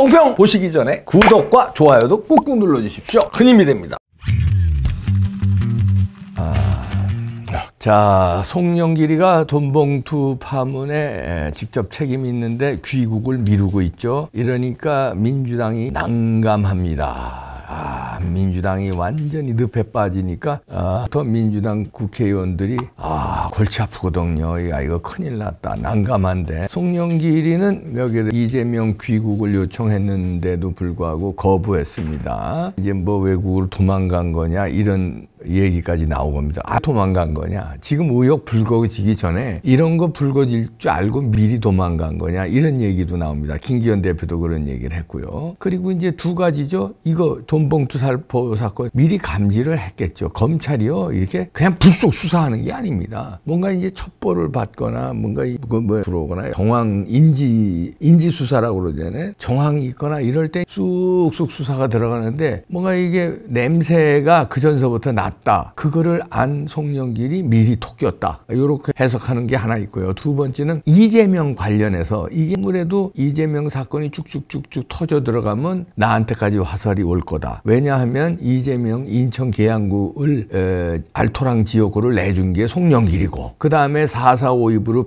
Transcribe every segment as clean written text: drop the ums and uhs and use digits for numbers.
똥평 보시기 전에 구독과 좋아요도 꾹꾹 눌러주십시오. 큰 힘이 됩니다. 자, 송영길이가 돈봉투 파문에 직접 책임이 있는데 귀국을 미루고 있죠. 이러니까 민주당이 난감합니다. 민주당이 완전히 늪에 빠지니까 더 민주당 국회의원들이 골치 아프거든요. 이거 큰일 났다. 난감한데 송영길이는 여기에 이재명 귀국을 요청했는데도 불구하고 거부했습니다. 이제 뭐 외국으로 도망간 거냐 이런 얘기까지 나오겁니다. 도망간 거냐? 지금 의혹 불거지기 전에 이런 거 불거질 줄 알고 미리 도망간 거냐? 이런 얘기도 나옵니다. 김기현 대표도 그런 얘기를 했고요. 그리고 이제 두 가지죠. 이거 돈봉투 살포 사건 미리 감지를 했겠죠. 검찰이요 이렇게 그냥 불쑥 수사하는 게 아닙니다. 뭔가 이제 첩보를 받거나 뭔가 들어오거나 정황 인지 수사라고 그러잖아요. 정황이 있거나 이럴 때 쑥쑥 수사가 들어가는데 뭔가 이게 냄새가 그 전서부터 그거를 안 송영길이 미리 톡겼다. 이렇게 해석하는 게 하나 있고요. 두 번째는 이재명 관련해서 이게 아무래도 이재명 사건이 쭉쭉쭉쭉 터져 들어가면 나한테까지 화살이 올 거다. 왜냐하면 이재명 인천 계양구를 알토랑 지역구를 내준 게 송영길이고 그 다음에 4.4.5입으로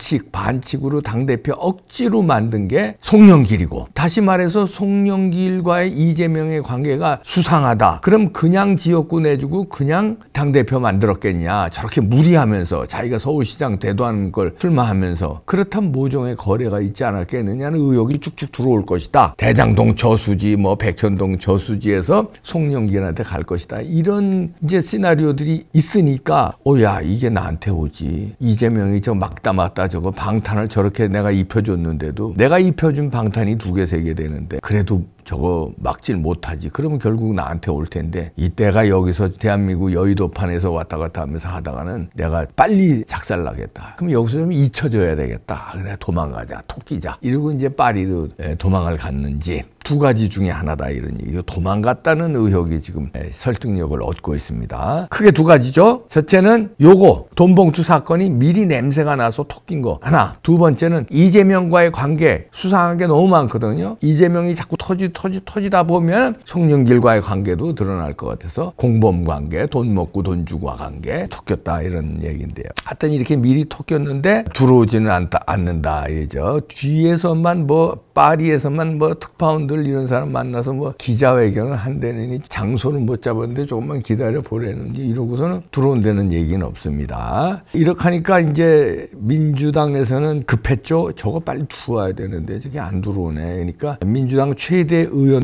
반칙으로 당대표 억지로 만든 게 송영길이고 다시 말해서 송영길과의 이재명의 관계가 수상하다. 그럼 그냥 지역구 내주고 그냥 당대표 만들었겠냐. 저렇게 무리하면서 자기가 서울시장 대도하는 걸 출마하면서 그렇다면 모종의 거래가 있지 않았겠느냐는 의혹이 쭉쭉 들어올 것이다. 대장동 저수지 백현동 저수지에서 송영길한테 갈 것이다. 이런 이제 시나리오들이 있으니까 야 이게 나한테 오지. 이재명이 저 막다 저거 방탄을 저렇게 내가 입혀줬는데도 내가 입혀준 방탄이 2개 3개 되는데 그래도 저거 막질 못하지. 그러면 결국 나한테 올 텐데 이때가 여기서 대한민국 여의도판에서 왔다 갔다 하면서 하다가는 내가 빨리 작살나겠다. 그럼 여기서 좀 잊혀져야 되겠다. 그래 도망가자. 토끼자. 이러고 이제 파리로 도망을 갔는지 두 가지 중에 하나다 이런 얘기고 도망갔다는 의혹이 지금 설득력을 얻고 있습니다. 크게 두 가지죠. 첫째는 요거 돈봉투 사건이 미리 냄새가 나서 톡긴 거 하나. 두 번째는 이재명과의 관계 수상한 게 너무 많거든요. 이재명이 자꾸 터지다 보면 송영길과의 관계도 드러날 것 같아서 공범 관계, 돈 먹고 돈 주고 관계 톡겼다 이런 얘기인데요. 하여튼 이렇게 미리 톡겼는데 들어오지는 않는다 이죠. 뒤에서만 파리에서만 특파원들 이런 사람 만나서 기자회견을 한다느니 장소는 못 잡았는데 조금만 기다려 보라는지 이러고서는 들어온다는 얘기는 없습니다. 이렇게 하니까 이제 민주당에서는 급했죠. 저거 빨리 들어와야 되는데 저게 안 들어오네. 그러니까 민주당 최대 의원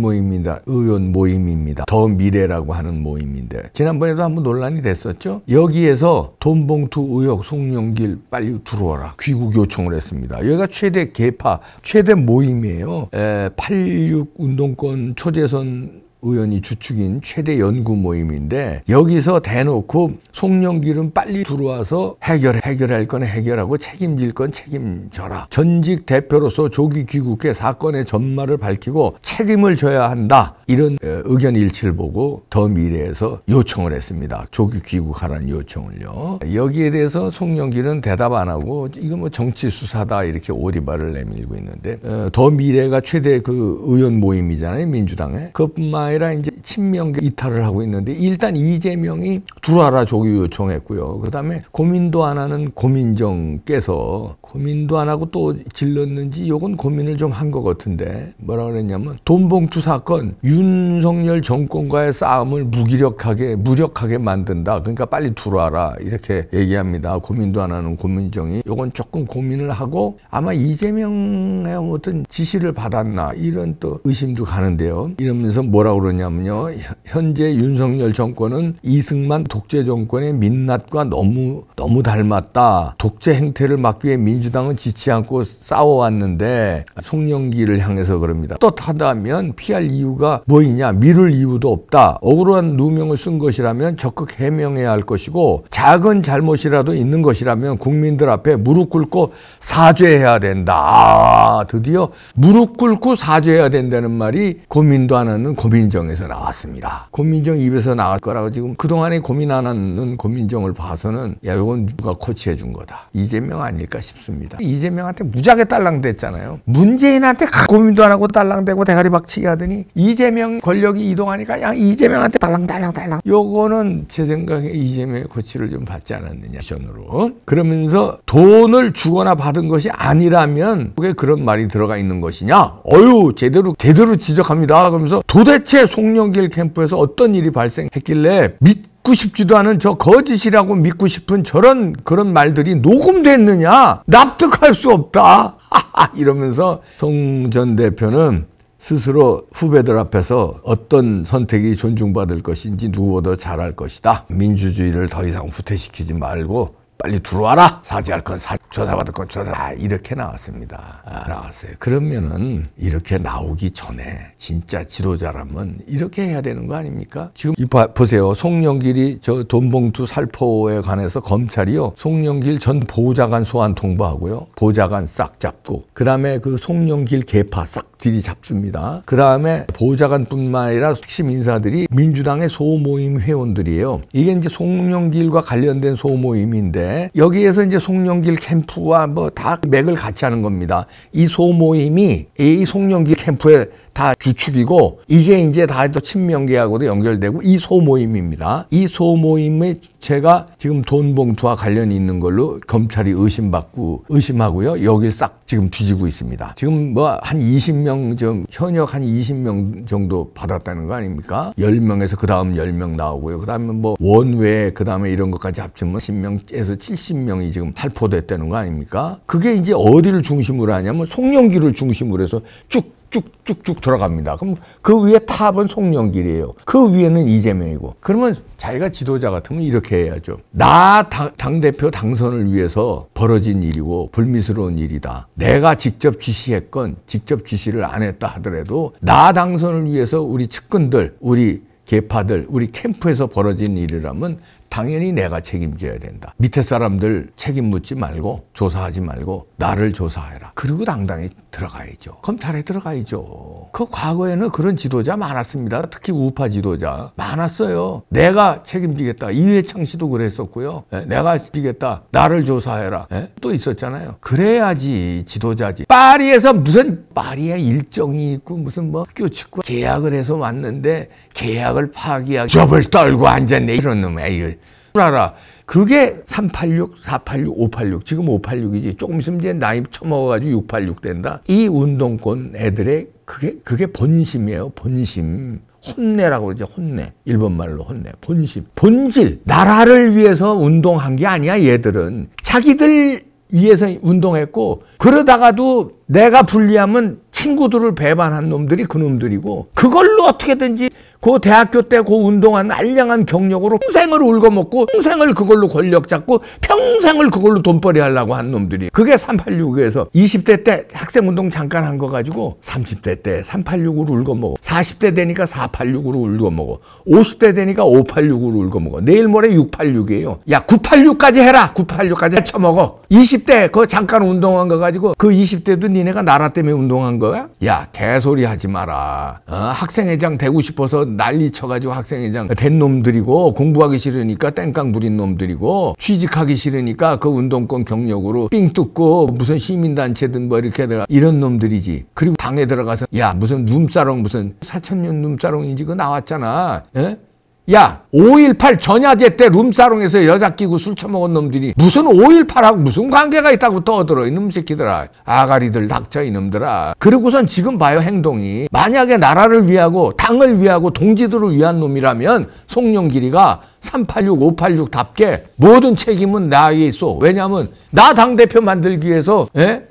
모임입니다. 더 미래라고 하는 모임인데 지난번에도 한번 논란이 됐었죠. 여기에서 돈봉투 의혹 송영길 빨리 들어와라. 귀국 요청을 했습니다. 여기가 최대 개파, 최대 모임이에요. 8.6 운동권 초대선 의원이 주축인 최대 연구 모임인데 여기서 대놓고 송영길은 빨리 들어와서 해결할 건 해결하고 책임질 건 책임져라. 전직 대표로서 조기 귀국해 사건의 전말을 밝히고 책임을 져야 한다. 이런 의견 일치를 보고 더 미래에서 요청을 했습니다. 조기 귀국하라는 요청을요. 여기에 대해서 송영길은 대답 안 하고 이거 정치 수사다 이렇게 오리발을 내밀고 있는데 더 미래가 최대 그 의원 모임이잖아요. 민주당에. 그뿐만 아니라 이제 친명 이탈을 하고 있는데 일단 이재명이 들어와라 조기 요청했고요. 그 다음에 고민도 안 하는 고민정께서 고민도 안 하고 또 질렀는지 요건 고민을 좀 한 것 같은데 뭐라 그랬냐면 돈봉투 사건 윤석열 정권과의 싸움을 무력하게 만든다. 그러니까 빨리 들어와라 이렇게 얘기합니다. 고민도 안 하는 고민정이 요건 조금 고민을 하고 아마 이재명의 어떤 지시를 받았나 이런 또 의심도 가는데요. 이러면서 뭐라고 그러냐면요. 현재 윤석열 정권은 이승만 독재 정권의 민낯과 너무 닮았다. 독재 행태를 막기 위해 민주당은 지치 않고 싸워왔는데 송영길을 향해서 그럽니다. 떳하다면 피할 이유가 뭐이냐. 미룰 이유도 없다. 억울한 누명을 쓴 것이라면 적극 해명해야 할 것이고 작은 잘못이라도 있는 것이라면 국민들 앞에 무릎 꿇고 사죄해야 된다. 드디어 무릎 꿇고 사죄해야 된다는 말이 고민도 안 하는 고민정에서 나왔습니다. 고민정 입에서 나갈 거라고 지금 그동안에 고민 안 하는 고민정을 봐서는 야, 이건 누가 코치해 준 거다. 이재명 아닐까 싶습니다. 이재명한테 무지하게 딸랑댔잖아요. 문재인한테 고민도 안 하고 딸랑대고 대가리 박치기 하더니 이재명 권력이 이동하니까 야, 이재명한테 딸랑딸랑딸랑. 요거는 제 생각에 이재명의 코치를 좀 받지 않았느냐 미션으로. 그러면서 돈을 주거나 받은 것이 아니라면 왜 그런 말이 들어가 있는 것이냐. 어유 제대로 지적합니다. 그러면서 도대체 송영길 캠프에서 어떤 일이 발생했길래 믿고 싶지도 않은 저 거짓이라고 믿고 싶은 그런 말들이 녹음됐느냐. 납득할 수 없다. 이러면서 송 전 대표는 스스로 후배들 앞에서 어떤 선택이 존중받을 것인지 누구보다 잘할 것이다. 민주주의를 더 이상 후퇴시키지 말고 빨리 들어와라. 사죄할 건 조사받을 건 조사. 이렇게 나왔습니다. 나왔어요. 그러면은 이렇게 나오기 전에 진짜 지도자라면 이렇게 해야 되는 거 아닙니까? 지금 보세요. 송영길이 저 돈봉투 살포에 관해서 검찰이요. 송영길 전 보좌관 소환 통보하고요. 보좌관 싹 잡고 그 다음에 그 송영길 계파 싹 들이잡습니다. 그 다음에 보좌관뿐만 아니라 핵심 인사들이 민주당의 소모임 회원들이에요. 이게 이제 송영길과 관련된 소모임인데 여기에서 이제 송영길 캠프와 뭐 다 맥을 같이 하는 겁니다. 이 소모임이 이 송영길 캠프에 다 주축이고 이게 이제 다 또 친명계하고도 연결되고 이 소모임입니다. 이 소모임에 제가 지금 돈봉투와 관련이 있는 걸로 검찰이 의심하고요. 여기 싹 지금 뒤지고 있습니다. 지금 뭐 한 20명 좀 현역 한 20명 정도 받았다는 거 아닙니까? 10명에서 그 다음 10명 나오고요. 그 다음에 뭐 원외 그 다음에 이런 것까지 합치면 10명에서 70명이 지금 살포됐다는 거 아닙니까? 그게 이제 어디를 중심으로 하냐면 송영길을 중심으로 해서 쭉쭉 들어갑니다. 그럼 그 위에 탑은 송영길이에요. 그 위에는 이재명이고. 그러면 자기가 지도자 같으면 이렇게 해야죠. 나 당대표 당선을 위해서 벌어진 일이고 불미스러운 일이다. 내가 직접 지시했건 직접 지시를 안 했다 하더라도 나 당선을 위해서 우리 측근들, 우리 계파들, 우리 캠프에서 벌어진 일이라면 당연히 내가 책임져야 된다. 밑에 사람들 책임 묻지 말고 조사하지 말고 나를 조사해라. 그리고 당당히 들어가야죠. 검찰에 들어가야죠. 그 과거에는 그런 지도자 많았습니다. 특히 우파 지도자 많았어요. 내가 책임지겠다. 이회창 씨도 그랬었고요. 내가 지겠다. 나를 조사해라. 또 있었잖아요. 그래야지 지도자지. 파리에서 무슨 파리에 일정이 있고 무슨 뭐 학교 측과 계약을 해서 왔는데 계약을 파기하고 접을 떨고 앉았네. 이런 놈이야. 이거 알아. 그게 386, 486, 586. 지금 586이지. 조금 있으면 이제 나이 처먹어가지고 686 된다. 이 운동권 애들의 그게 본심이에요. 본심. 혼내라고 그러죠. 혼내. 일본말로 혼내. 본심. 본질. 나라를 위해서 운동한 게 아니야. 얘들은. 자기들 위해서 운동했고 그러다가도 내가 불리하면 친구들을 배반한 놈들이 그 놈들이고 그걸로 어떻게든지 그 대학교 때 그 운동한 알량한 경력으로 평생을 울거먹고 평생을 그걸로 권력 잡고 평생을 그걸로 돈벌이 하려고 한 놈들이 그게 386에서 20대 때 학생운동 잠깐 한 거 가지고 30대 때 386으로 울거먹어 40대 되니까 486으로 울거먹어 50대 되니까 586으로 울거먹어 내일 모레 686이에요. 야 986까지 해라. 986까지 쳐먹어. 20대 그 잠깐 운동한 거 가지고 그 20대도 니네가 나라 때문에 운동한 거야? 야 개소리 하지 마라. 학생회장 되고 싶어서 난리 쳐가지고 학생회장 된 놈들이고 공부하기 싫으니까 땡깡 부린 놈들이고 취직하기 싫으니까 그 운동권 경력으로 삥 뜯고 무슨 시민단체든 뭐 이렇게 하다가 이런 놈들이지. 그리고 당에 들어가서 야 무슨 룸사롱 무슨 4,000년 룸사롱인지 그거 나왔잖아. 에? 야 5.18 전야제 때 룸사롱에서 여자 끼고 술 처먹은 놈들이 무슨 5.18하고 무슨 관계가 있다고 떠들어 이놈 새끼들아. 아가리들 닥쳐 이놈들아. 그리고선 지금 봐요 행동이. 만약에 나라를 위하고 당을 위하고 동지들을 위한 놈이라면 송영길이가 386, 586답게 모든 책임은 나에게 있어. 왜냐하면 나 당대표 만들기 위해서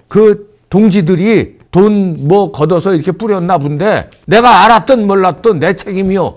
그 동지들이 돈 뭐 걷어서 이렇게 뿌렸나 본데 내가 알았든 몰랐든 내 책임이요.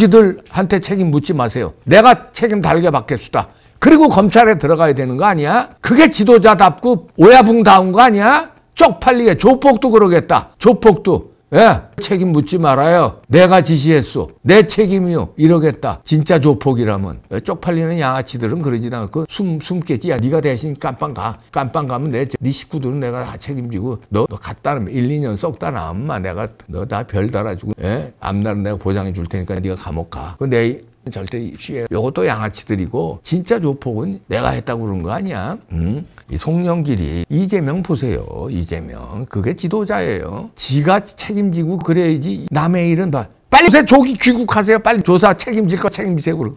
동지들한테 책임 묻지 마세요. 내가 책임 달게 받겠수다. 그리고 검찰에 들어가야 되는 거 아니야? 그게 지도자답고 오야붕다운 거 아니야? 쪽팔리게. 조폭도 그러겠다. 조폭도. 예, 책임 묻지 말아요. 내가 지시했소. 내 책임이요. 이러겠다. 진짜 조폭이라면. 쪽팔리는 양아치들은 그러지도 않고 숨겠지. 야, 네가 대신 깜빵 가. 깜빵 가면 네 식구들은 내가 다 책임지고 너 갔다 놓으면 1, 2년 썩다 나면 내가 너 다 별 달아주고 예? 앞날은 내가 보장해 줄 테니까 네가 감옥 가. 내 절대 쉬해. 요것도 양아치들이고 진짜 조폭은 내가 했다고 그런 거 아니야. 이 송영길이 이재명 보세요. 이재명 그게 지도자예요. 지가 책임지고 그래야지 남의 일은 봐. 빨리 조기 귀국하세요. 빨리 조사 책임질 거 책임지세요. 그러고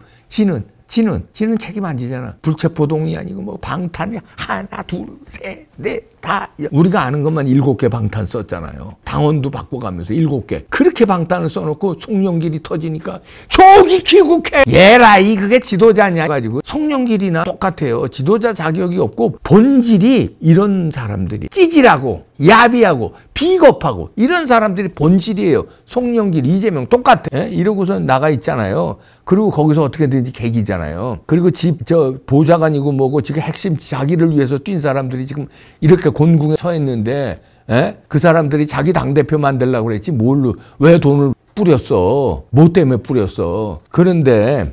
지는 책임 안 지잖아. 불체포동이 아니고 뭐 방탄이 하나 둘 셋 넷 다 우리가 아는 것만 7개 방탄 썼잖아요. 당원도 바꿔가면서 7개 그렇게 방탄을 써놓고 송영길이 터지니까 조기 귀국해. 얘라이 그게 지도자냐 가지고 송영길이나 똑같아요. 지도자 자격이 없고 본질이 이런 사람들이 찌질하고 야비하고 비겁하고 이런 사람들이 본질이에요. 송영길, 이재명 똑같아. 예? 이러고서 나가 있잖아요. 그리고 거기서 어떻게든지 계기잖아요. 그리고 보좌관이고 뭐고 지금 핵심 자기를 위해서 뛴 사람들이 지금 이렇게 곤궁에 서 있는데, 에? 그 사람들이 자기 당대표 만들려고 그랬지 왜 돈을 뿌렸어? 뭐 때문에 뿌렸어? 그런데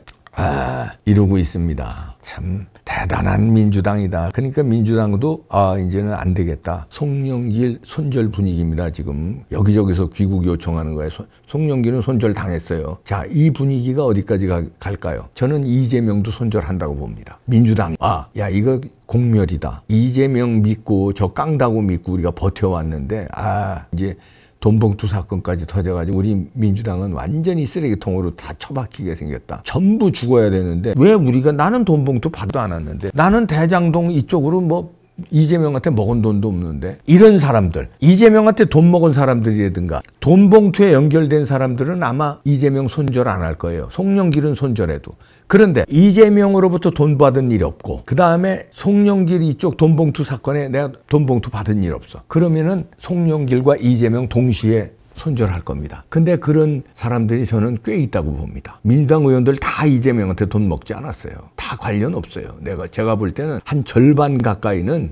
이러고 있습니다. 참 대단한 민주당이다. 그러니까 민주당도 이제는 안 되겠다. 송영길 손절 분위기입니다. 지금 여기저기서 귀국 요청하는 거예요. 송영길은 손절 당했어요. 자, 이 분위기가 어디까지 갈까요? 저는 이재명도 손절한다고 봅니다. 민주당 야 이거 공멸이다. 이재명 믿고 저 깡다고 믿고 우리가 버텨왔는데 이제 돈봉투 사건까지 터져가지고 우리 민주당은 완전히 쓰레기통으로 다 처박히게 생겼다. 전부 죽어야 되는데 왜 우리가 나는 돈봉투 받도 않았는데 나는 대장동 이쪽으로 뭐 이재명한테 먹은 돈도 없는데 이런 사람들 이재명한테 돈 먹은 사람들이라든가 돈봉투에 연결된 사람들은 아마 이재명 손절 안 할 거예요. 송영길은 손절해도. 그런데 이재명으로부터 돈 받은 일이 없고 그 다음에 송영길 이쪽 돈봉투 사건에 내가 돈봉투 받은 일 없어. 그러면은 송영길과 이재명 동시에 손절할 겁니다. 근데 그런 사람들이 저는 꽤 있다고 봅니다. 민주당 의원들 다 이재명한테 돈 먹지 않았어요. 다 관련 없어요. 제가 볼 때는 한 절반 가까이는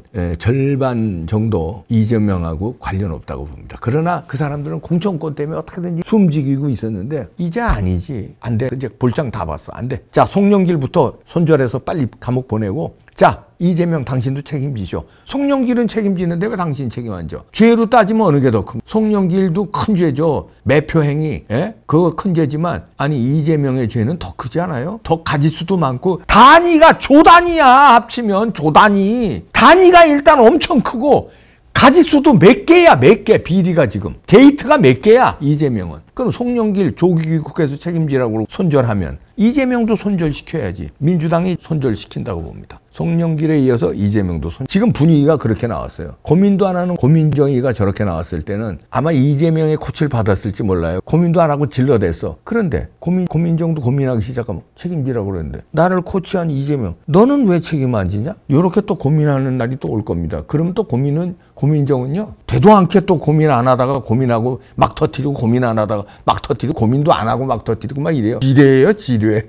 절반 정도 이재명하고 관련 없다고 봅니다. 그러나 그 사람들은 공천권 때문에 어떻게든지 숨지기고 있었는데 이제 아니지. 안 돼. 이제 볼장 다 봤어. 안 돼. 자, 송영길부터 손절해서 빨리 감옥 보내고 자, 이재명 당신도 책임지셔. 송영길은 책임지는데 왜 당신 책임 안 져? 죄로 따지면 어느 게 더 큰? 송영길도 큰 죄죠. 매표행위. 그거 큰 죄지만 아니 이재명의 죄는 더 크지 않아요? 더 가지수도 많고 단위가 조단위야. 합치면 조단위. 단위가 일단 엄청 크고 가지수도 몇 개야, 몇 개. 비리가 지금. 게이트가 몇 개야, 이재명은. 그럼 송영길 조기 귀국해서 책임지라고 손절하면 이재명도 손절시켜야지. 민주당이 손절시킨다고 봅니다. 송영길에 이어서 이재명도 지금 분위기가 그렇게 나왔어요. 고민도 안 하는 고민정의가 저렇게 나왔을 때는 아마 이재명의 코치를 받았을지 몰라요. 고민도 안 하고 질러댔어. 그런데 고민정도 고민하기 시작하면 책임지라고 그러는데 나를 코치한 이재명 너는 왜 책임 안 지냐? 이렇게 또 고민하는 날이 또 올 겁니다. 그러면 또 고민정은요 되도 않게 또 고민 안 하다가 고민하고 막 터뜨리고 고민 안 하다가 막 터뜨리고 고민도 안 하고 막 터뜨리고 막 이래요. 지뢰예요 지뢰.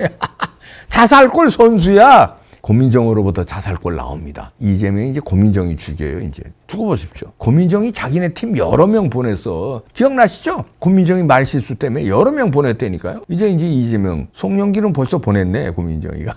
자살골 선수야. 고민정으로부터 자살골 나옵니다. 이재명이 이제 고민정이 죽여요. 이제 두고 보십시오. 고민정이 자기네 팀 여러 명 보냈어. 기억나시죠? 고민정이 말실수 때문에 여러 명 보냈다니까요. 이제 이재명 송영길은 벌써 보냈네. 고민정이가.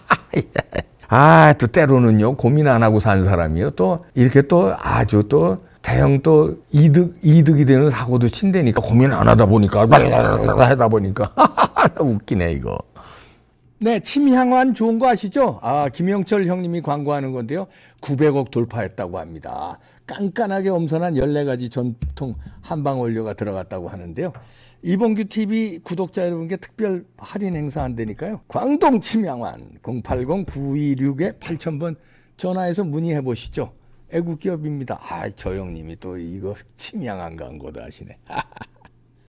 또 때로는요 고민 안 하고 산 사람이요 또 이렇게 또 아주 또 대형 또 이득이 되는 사고도 친다니까. 고민 안 하다 보니까 하다 보니까 웃기네 이거. 네, 침향완 좋은 거 아시죠? 김영철 형님이 광고하는 건데요. 900억 돌파했다고 합니다. 깐깐하게 엄선한 14가지 전통 한방 원료가 들어갔다고 하는데요. 이봉규 TV 구독자 여러분께 특별 할인 행사 한다니까요. 광동 침향완 080-926-8000번 전화해서 문의해 보시죠. 애국기업입니다. 저 형님이 또 이거 침향한 광고도 하시네.